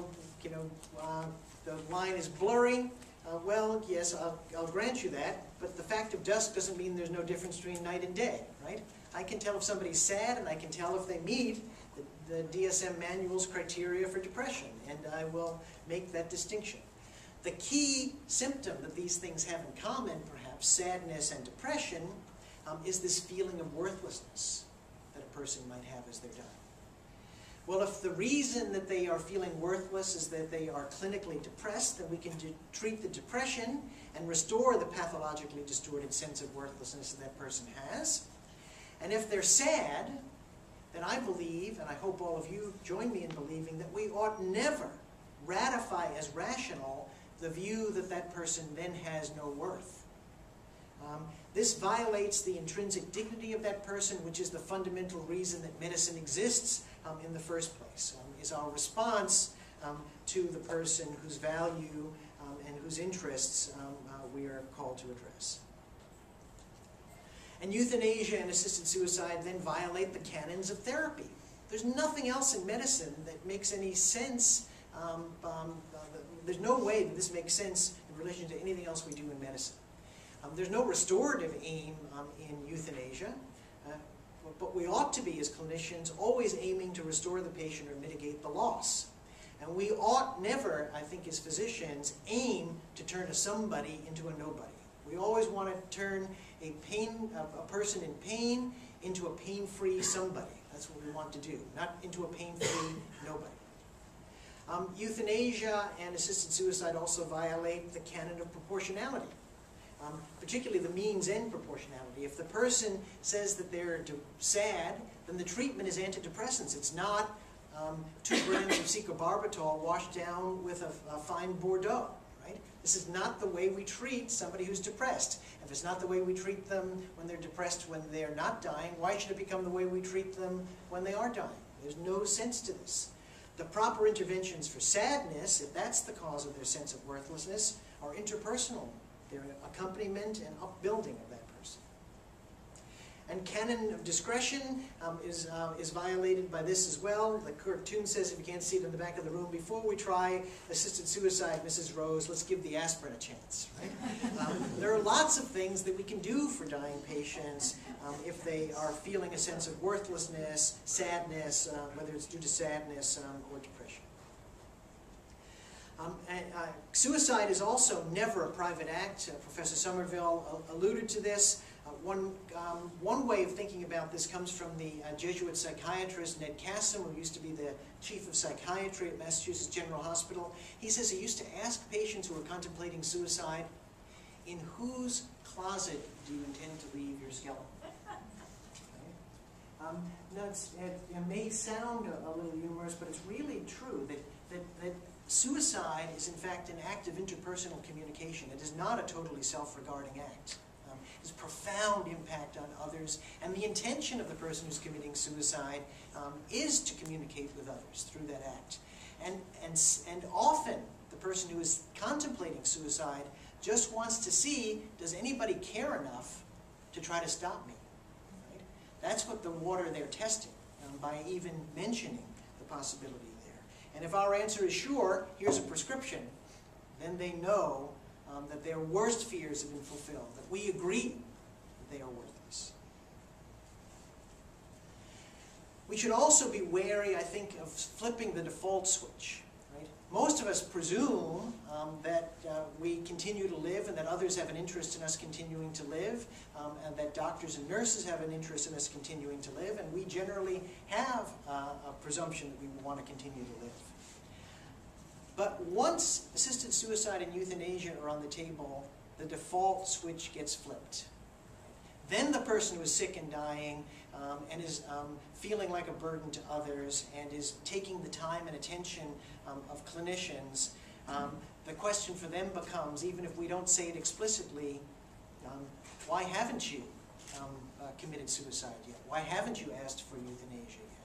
the line is blurry. Well, yes, I'll grant you that, but the fact of dusk doesn't mean there's no difference between night and day, right? I can tell if somebody's sad, and I can tell if they meet the DSM manual's criteria for depression, and I will make that distinction. The key symptom that these things have in common, perhaps sadness and depression, is this feeling of worthlessness that a person might have as they're dying. Well, if the reason that they are feeling worthless is that they are clinically depressed, then we can treat the depression and restore the pathologically distorted sense of worthlessness that person has. And if they're sad, then I believe, and I hope all of you join me in believing, that we ought never ratify as rational the view that that person then has no worth. This violates the intrinsic dignity of that person, which is the fundamental reason that medicine exists in the first place, is our response to the person whose value and whose interests we are called to address. And euthanasia and assisted suicide then violate the canons of therapy. There's nothing else in medicine that makes any sense. There's no way that this makes sense in relation to anything else we do in medicine. There's no restorative aim in euthanasia, but we ought to be, as clinicians, always aiming to restore the patient or mitigate the loss. And we ought never, I think, as physicians, aim to turn a somebody into a nobody. We always want to turn a person in pain into a pain-free somebody. That's what we want to do, not into a pain-free nobody. Euthanasia and assisted suicide also violate the canon of proportionality, particularly the means-end proportionality. If the person says that they're sad, then the treatment is antidepressants. It's not 2 grams of secobarbital washed down with a fine Bordeaux. Right? This is not the way we treat somebody who's depressed. If it's not the way we treat them when they're depressed when they're not dying, why should it become the way we treat them when they are dying? There's no sense to this. The proper interventions for sadness, if that's the cause of their sense of worthlessness, are interpersonal. They're an accompaniment and upbuilding of that person. And canon of discretion is violated by this as well. The cartoon says, if you can't see it in the back of the room, before we try assisted suicide, Mrs. Rose, let's give the aspirin a chance. Right? There are lots of things that we can do for dying patients if they are feeling a sense of worthlessness, sadness, whether it's due to sadness or depression. Suicide is also never a private act. Professor Somerville alluded to this. One way of thinking about this comes from the Jesuit psychiatrist Ned Kassem, who used to be the chief of psychiatry at Massachusetts General Hospital. He says he used to ask patients who were contemplating suicide, in whose closet do you intend to leave your skeleton? Now it may sound a little humorous, but it's really true that suicide is in fact an act of interpersonal communication. It is not a totally self-regarding act. It has a profound impact on others, and the intention of the person who's committing suicide is to communicate with others through that act. And often the person who is contemplating suicide just wants to see, does anybody care enough to try to stop me? Right? That's what the water they're testing by even mentioning the possibility there. And if our answer is sure, here's a prescription, then they know that their worst fears have been fulfilled, that we agree that they are worthless. We should also be wary, I think, of flipping the default switch. Right? Most of us presume that we continue to live and that others have an interest in us continuing to live, and that doctors and nurses have an interest in us continuing to live, and we generally have a presumption that we want to continue to live. But once assisted suicide and euthanasia are on the table, the default switch gets flipped. Then the person who is sick and dying and is feeling like a burden to others and is taking the time and attention of clinicians, the question for them becomes, even if we don't say it explicitly, why haven't you committed suicide yet? Why haven't you asked for euthanasia yet?